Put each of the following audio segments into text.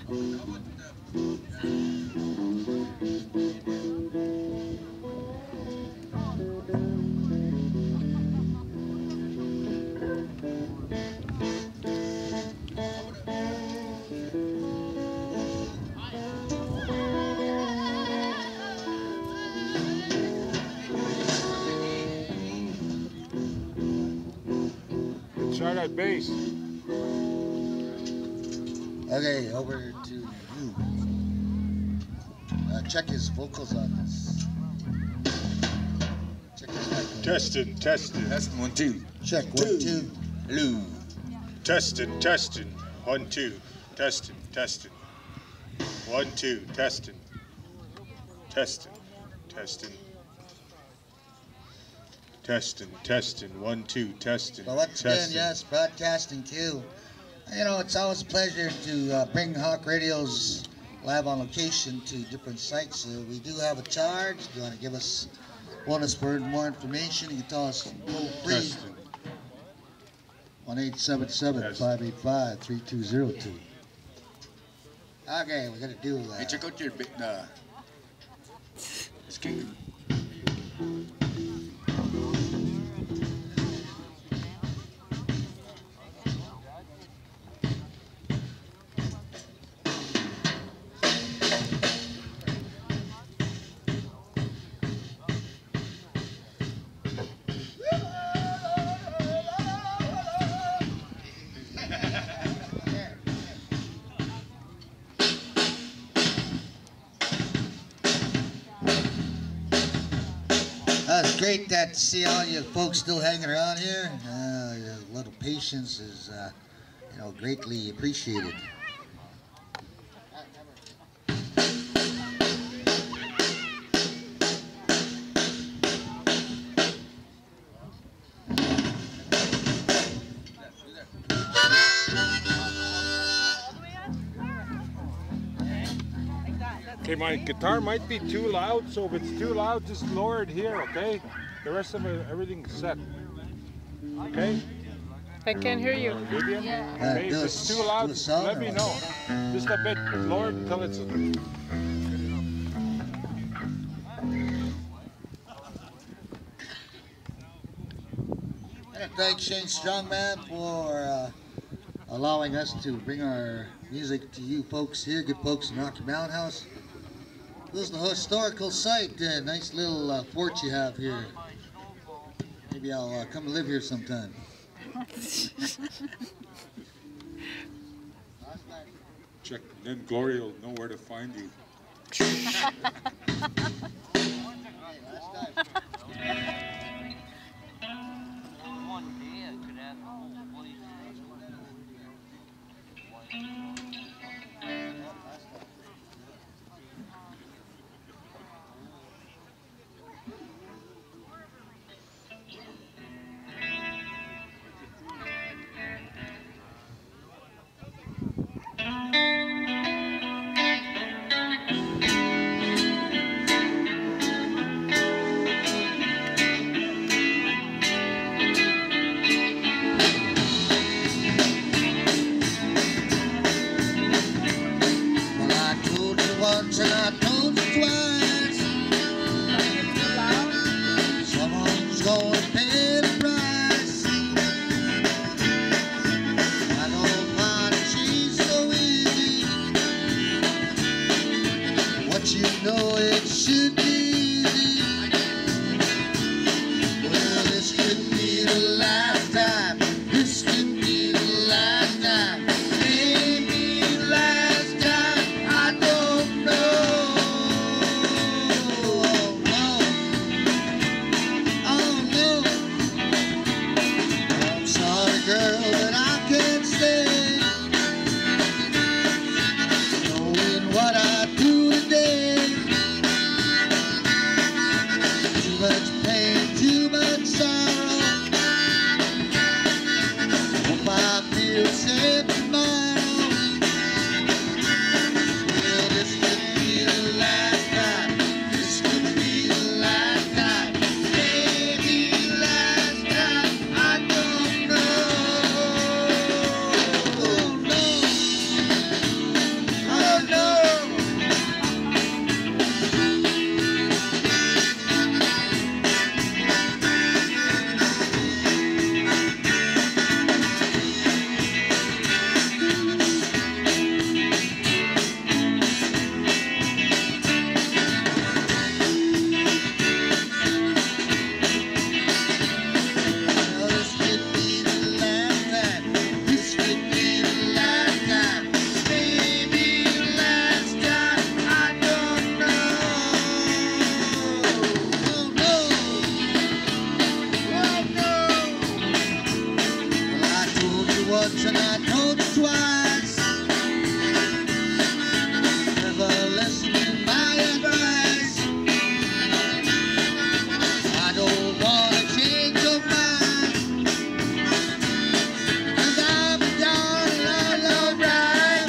Try that bass. Okay, over to you. Check his vocals on this. Check his microphone. Testing. Testing 1, 2. Check 1, 2. Hello. Testing. 1, 2. Testing. 1, 2. Testing. 1, 2. Testing. Well, once again, yes, broadcasting too. You know, it's always a pleasure to bring Hawk Radio's live on location to different sites. We do have a charge. If you want to want us for more information, you can tell us toll free. 1-877-585-3202. Okay, we're gonna do. Hey, check out your skin. It's great to see all you folks still hanging around here. Your little patience is, greatly appreciated. Okay, my guitar might be too loud, so if it's too loud, just lower it here, okay? The rest of it, everything's set. Okay? I can't hear you. Vivian? Okay, if it's too loud, let me know. Just a bit, lower it until it's... And thank Shane Strongman for allowing us to bring our music to you folks here, good folks in Rocky Mountain House. This is the historical site, nice little fort you have here. Maybe I'll come live here sometime. Check, then Gloria will know where to find you. And I told you twice, someone's gonna pay the price. I don't find she's so easy. What you know, it should be easy. Well, this could be the last time. This could be the last time. Maybe the last time. I don't know. Girl, that I can't say, knowing what I do today. Too much pain, too much sorrow. once and I told you twice. Never listen to my advice. I don't wanna change your mind, 'cause I'm down all right.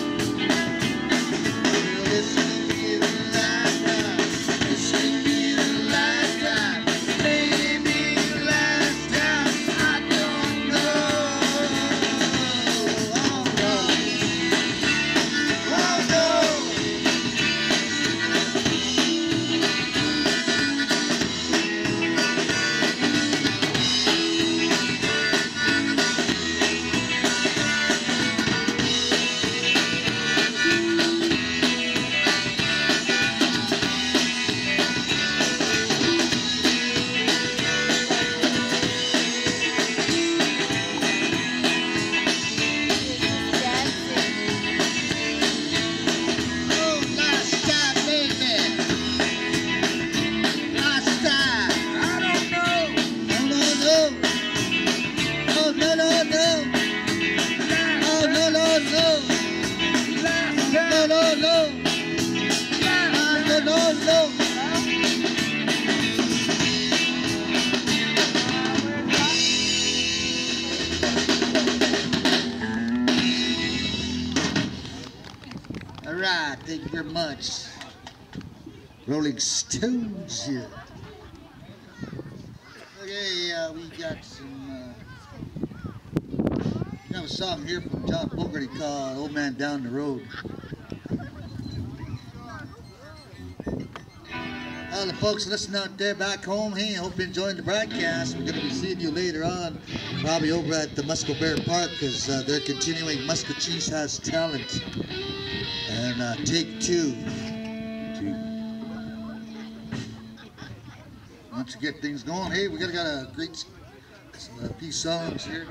Listen to me the last time. Listen to me the last time. Maybe the last time. I don't know. Oh no. Oh no. Oh, last time, baby. Last time. I don't know. No, no, no. Oh, no, no, no. Oh, no, no, no. No, no, no. No, no, no. All right, thank you very much. Rolling Stones here. Okay, we got a song here from John Fogerty called Old Man Down the Road. All the folks listening out there back home, hey, I hope you're enjoying the broadcast. We're going to be seeing you later on, probably over at the Musco Bear Park, because they're continuing Musco Cheese Has Talent. And take two. Once you get things going, hey, we got a great few songs here.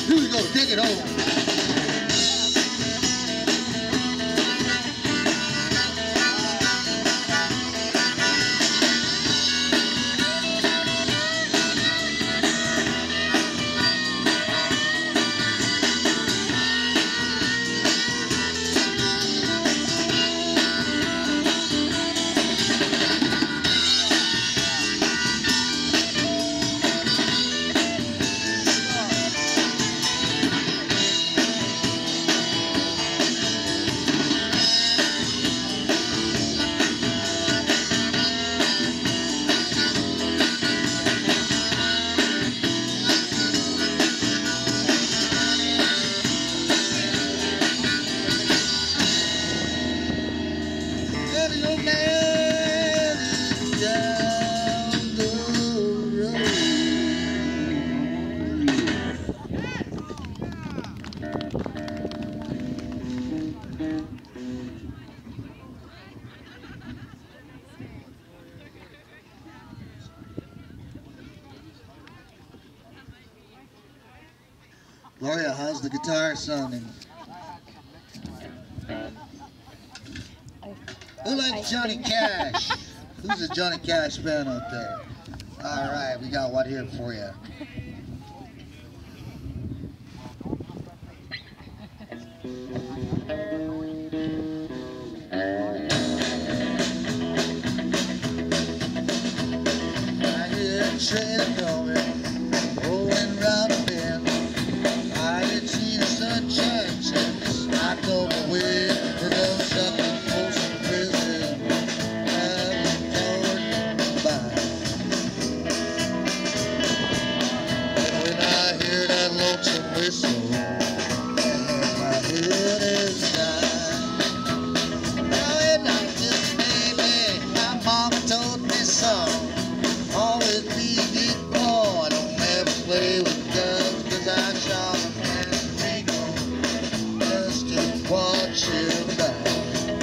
Here we go, take it home. Gloria, how's the guitar sounding? Who likes Johnny Cash? Who's a Johnny Cash fan out there? All right, we got one here for you. I hear a train coming, rolling round the bend. I had seen the sunshine since I come away. We're gonna shut the post of prison. I'm coward by. And when I hear that lonesome whistle, and my head is down. Now at night, just baby, my mama told me so. Always be deep boy, don't ever play with guns, 'cause I shot a man in Reno just to watch him die.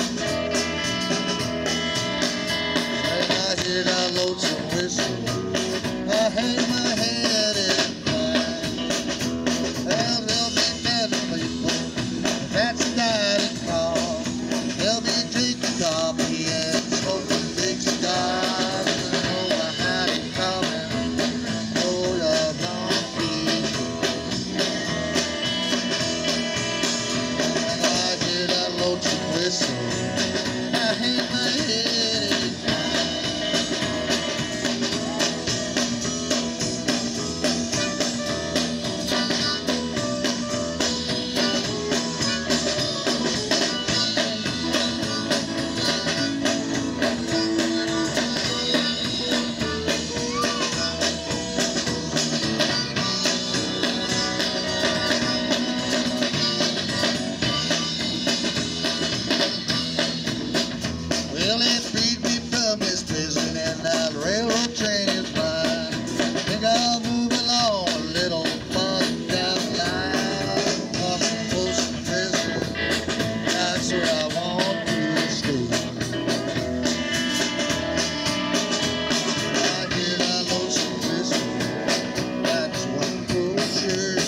When I hear that lonesome whistle, I hang my head and cry. Well, there'll be better people, that's a dying call. They'll be drinking coffee and smoking big cigars. And oh, I had it coming, oh, you're gonna be. When I hear that lonesome whistle, I hang my head and cry. Well, they freed me from this prison and that railroad train is mine. Think I'll move along a little farther down the line. Off the post of prison, that's where I want to stay. I hear that lonesome whistle, that's one for sure.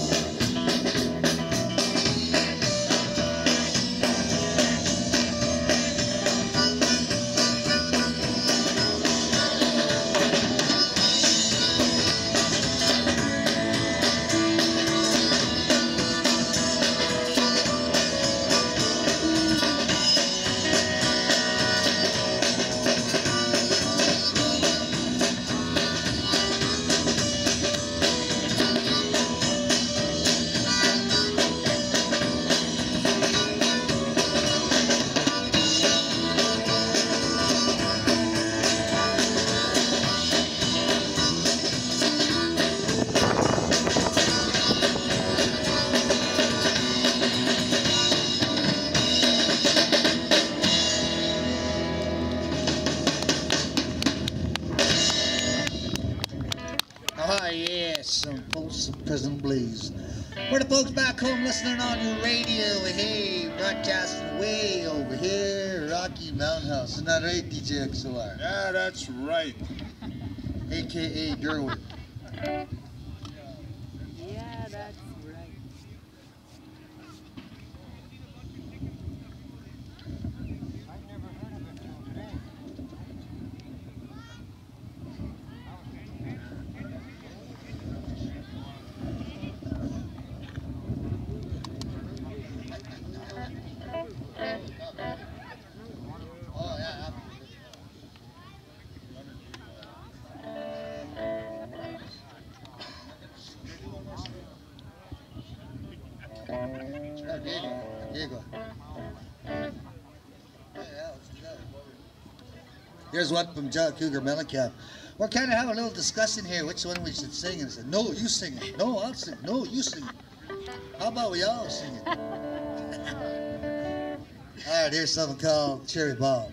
Ah, yes, some folks in Prison Blues. For the folks back home listening on your radio, hey, broadcasting way over here, Rocky Mountain House. Isn't that right, DJ XOR? Yeah, that's right. AKA Derwin. Yeah, that's right. Here you go. Here's one from John Cougar Mellencamp. We're kind of having a little discussion here which one we should sing. And I said, no, you sing it. No, I'll sing it. No, you sing it. How about we all sing it? All right, here's something called Cherry Bomb.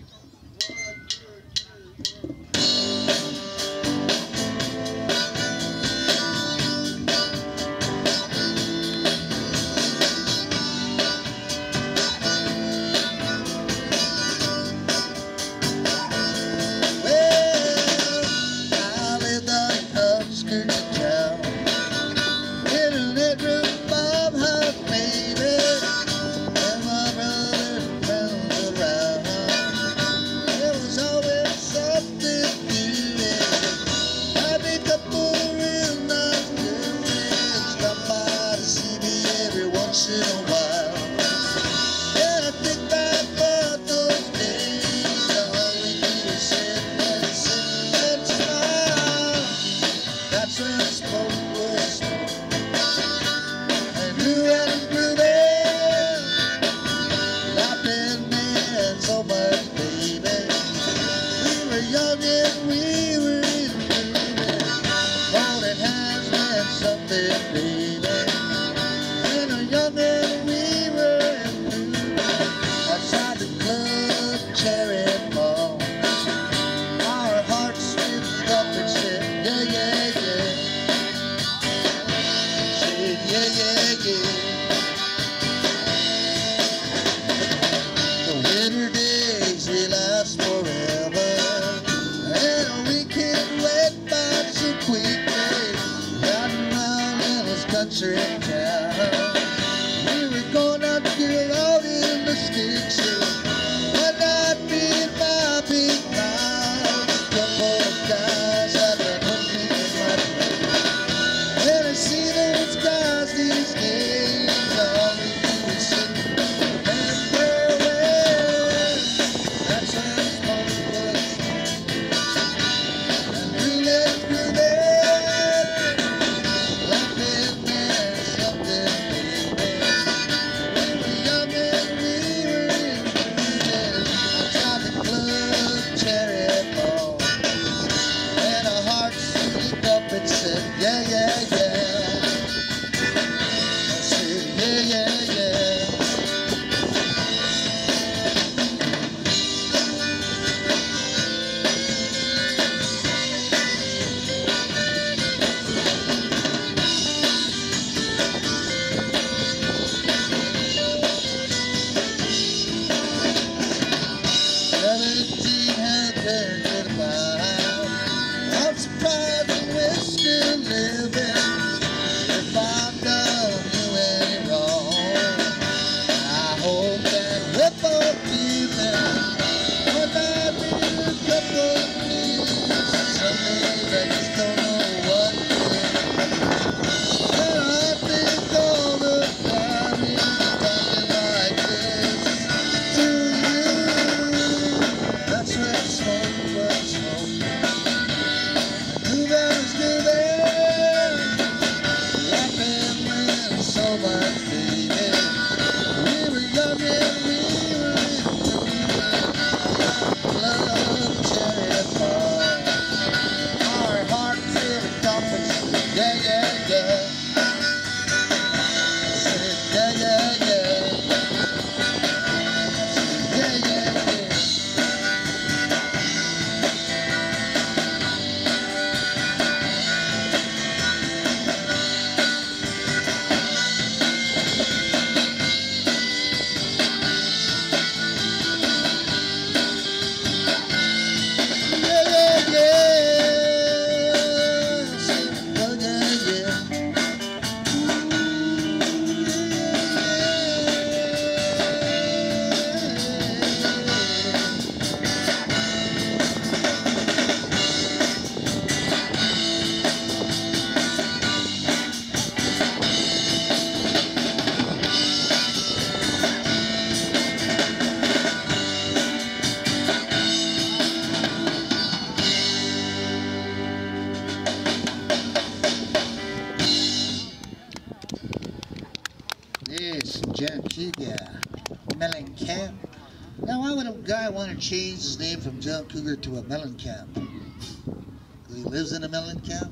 yeah. Mellencamp. Now, why would a guy want to change his name from John Cougar to a Mellencamp? Because he lives in a Mellencamp?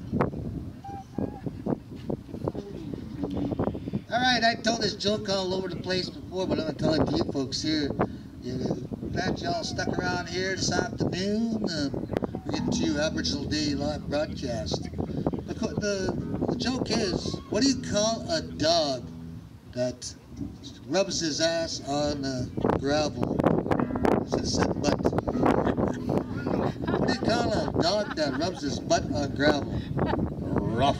Alright, I told this joke all over the place before, but I'm going to tell it to you folks here. Glad y'all stuck around here this afternoon. We're getting to your Aboriginal Day live broadcast. The joke is, what do you call a dog that rubs his ass on gravel? I should have said butt. What do you call a dog that rubs his butt on gravel? Rough.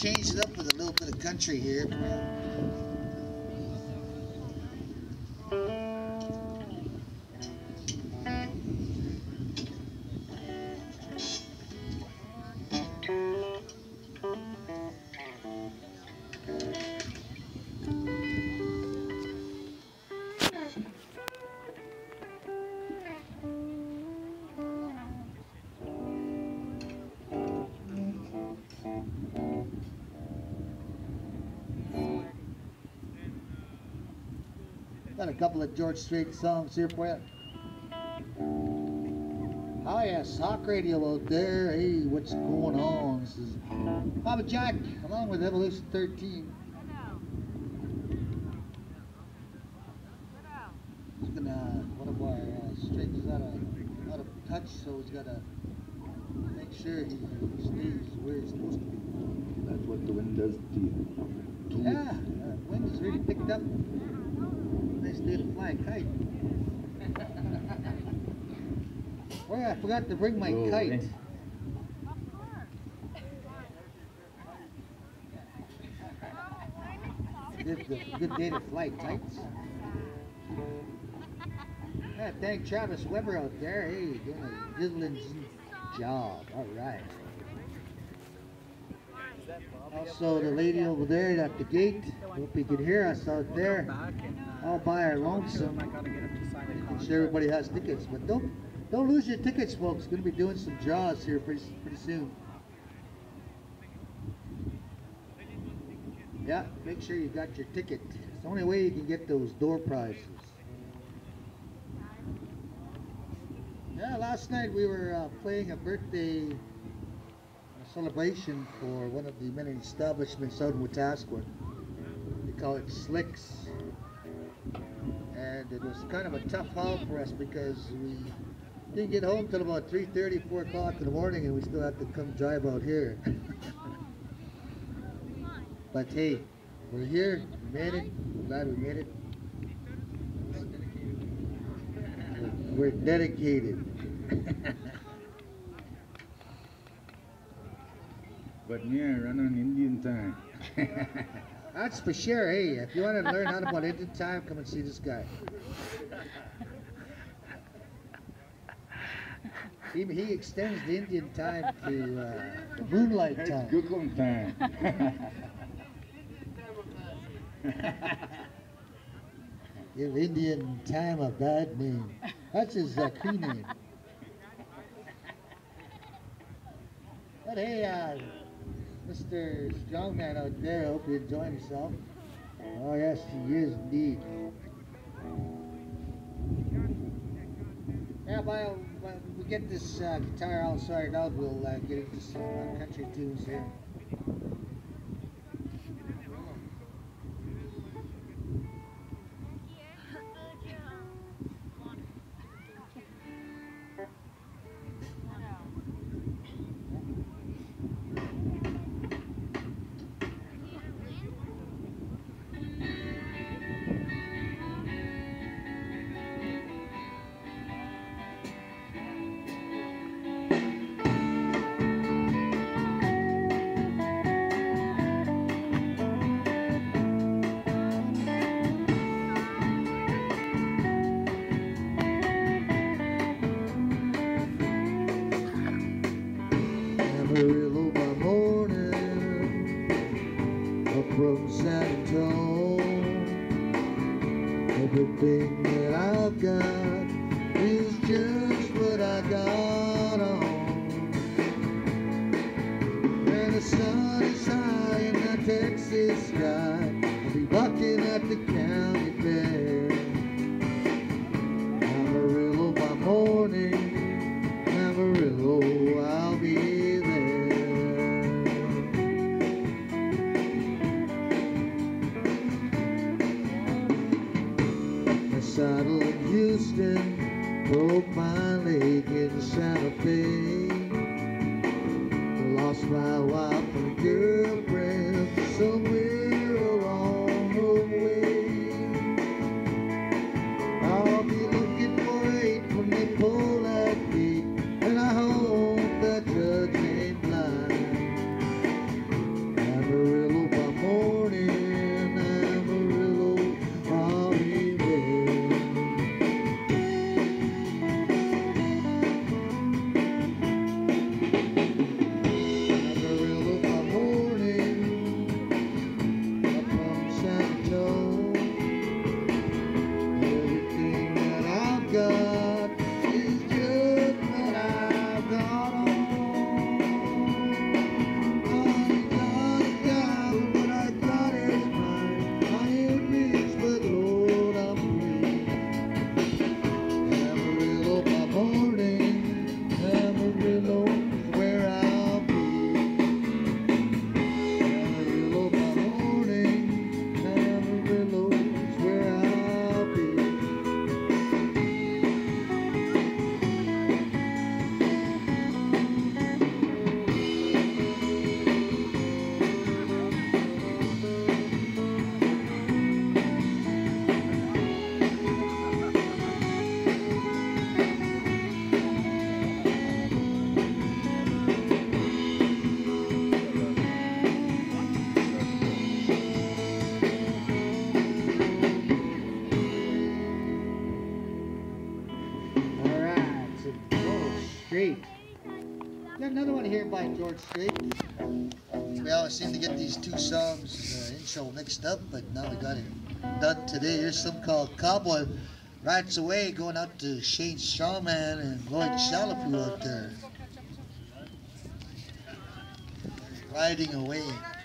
change it up with a little bit of country here. Got a couple of George Strait songs here for you. Oh yes, Hawk Radio out there. Hey, what's going on? This is Papa Jack along with Evolution 13. He's gonna, one of our strings is out of touch, so he's gotta make sure he stays where he's supposed to be. That's what the wind does to you. Yeah, wind has really picked up. Nice day to fly a kite. Oh, I forgot to bring my kite. It's a good day to fly kites. Yeah, thank Travis Weber out there. Hey, doing a drizzling job. All right. Also, the lady over there at the gate. Hope you can hear us out there. All by our lonesome. I'm sure everybody has tickets, but don't lose your tickets, folks. Going to be doing some draws here pretty soon. Yeah, make sure you got your ticket. It's the only way you can get those door prizes. Yeah, last night we were playing a birthday celebration for one of the many establishments out in Wetaskiwin. They call it Slicks. And it was kind of a tough haul for us because we didn't get home till about 3:30, 4 o'clock in the morning, and we still had to come drive out here. But hey, we're here, we made it, I'm glad we made it. We're dedicated. But me, I run on Indian time. That's for sure. Hey, if you want to learn how about Indian time, come and see this guy. He extends the Indian time to moonlight time. It's Google time. Give Indian time a bad name. That's his Cree name. But hey, Mr. Strongman out there, I hope you're enjoying yourself. Oh yes, he is indeed. Yeah, while we get this guitar all sorted out, we'll get into some country tunes here. Amarillo by morning, up from San Antonio. Everything that I've got is just what I got on. When the sun is high in that Texas sky, I'll be walking at the county fair. Amarillo by morning, Amarillo, I'll be saddle in Houston, broke my leg in Santa Fe. Lost my wife and girlfriend somewhere along the way. I'll be looking for 8 when they pull that gate, and I hope that judge ain't blind. Written by George Strait. We always seem to get these two songs intro mixed up, but now we got it done today. Here's some called Cowboy Rides Away, going out to Shane Strongman and Lloyd Chalapu out there. Riding away.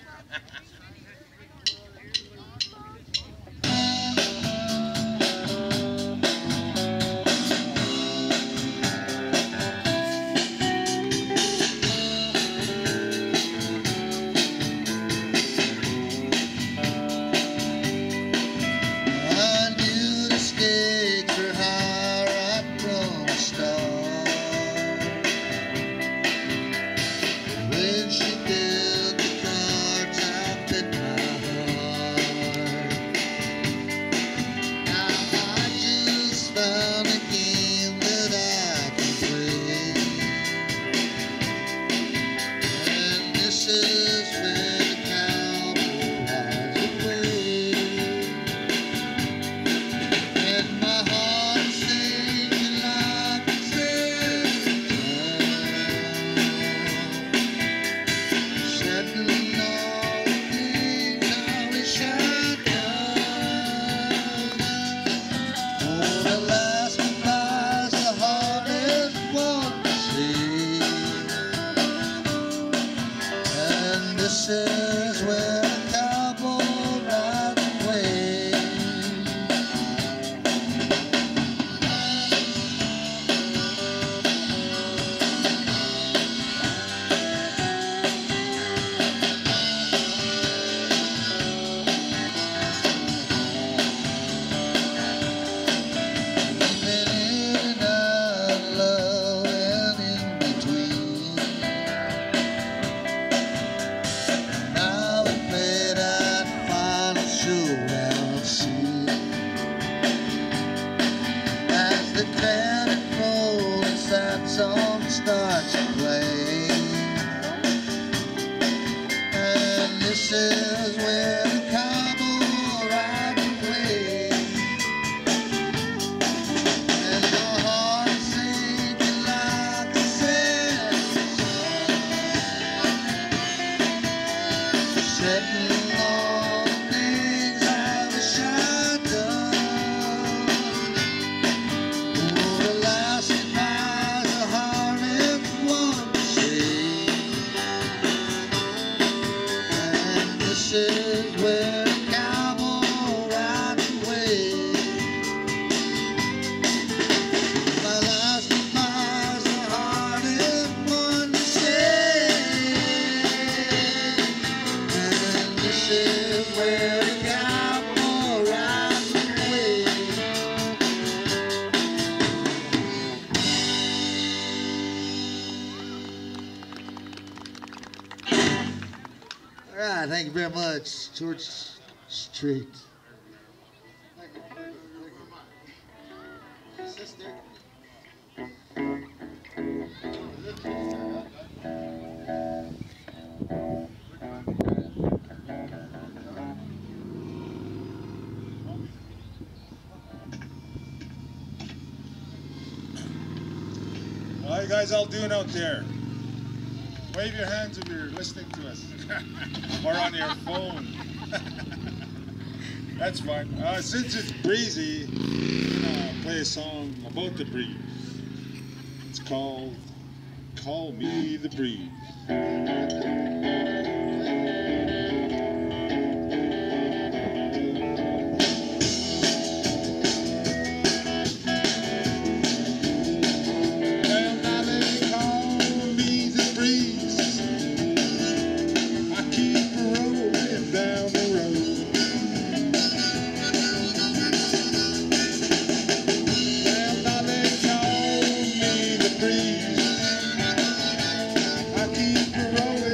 Thank you very much, George Strait. How you guys all doing out there? Wave your hands if you're listening to us. Or on your phone. That's fine. Since it's breezy, I'm gonna play a song about the breeze. It's called Call Me the Breeze. Rolling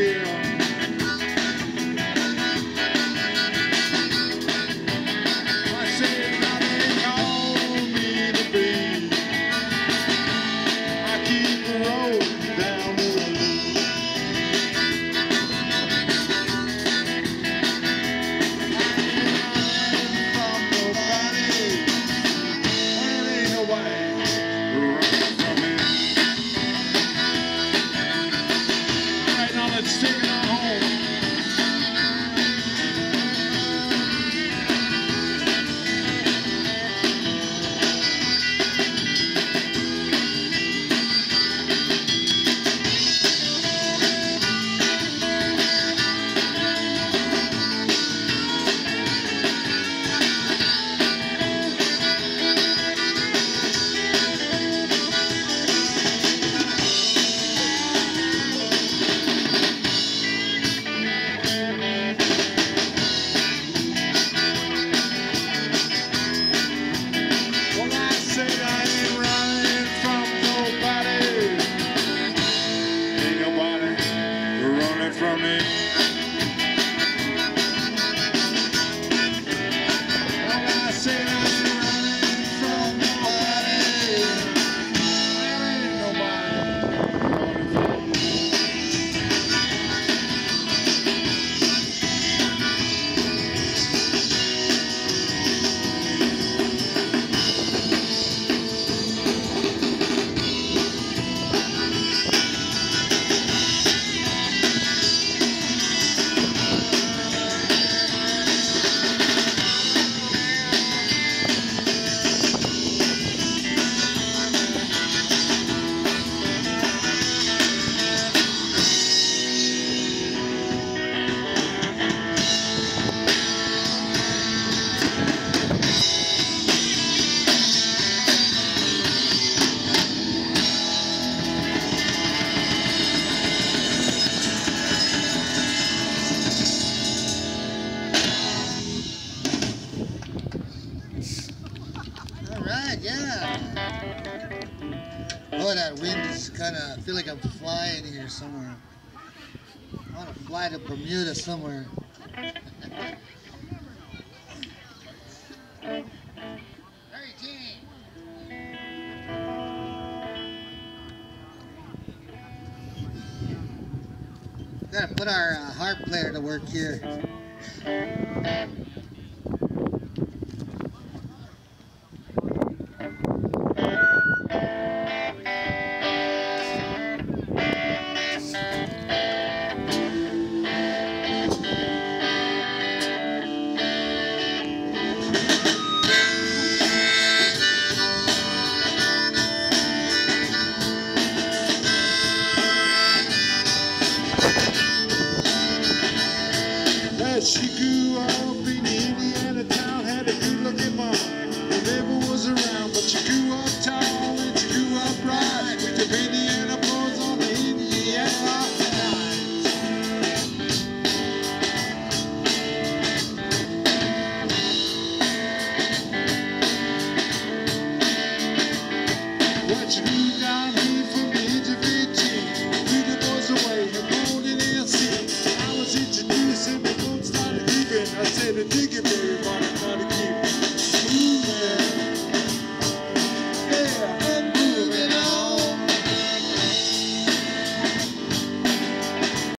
hill. I said, Robin, call me the breeze. I keep rolling down the road. From nobody, there ain't nobody running from me. All right, now let's take it on home. Well, I say I ain't running from nobody. Ain't nobody running from me. Well, I say I ain't running from nobody. There ain't nobody running from me. All right, yeah. Oh, that wind is kind of, I feel like I'm flying here somewhere. I want to fly to Bermuda somewhere. Very team. Gotta put our harp player to work here. She grew up in Indiana town, had a good-looking mom who never was around, but she grew up tall and she grew up bright with the Indiana boys on the Indiana lines. What you grew down here from the age of 18, threw the boys away and born in LC. I was introduced and the folks started creeping. I said, dig it, baby.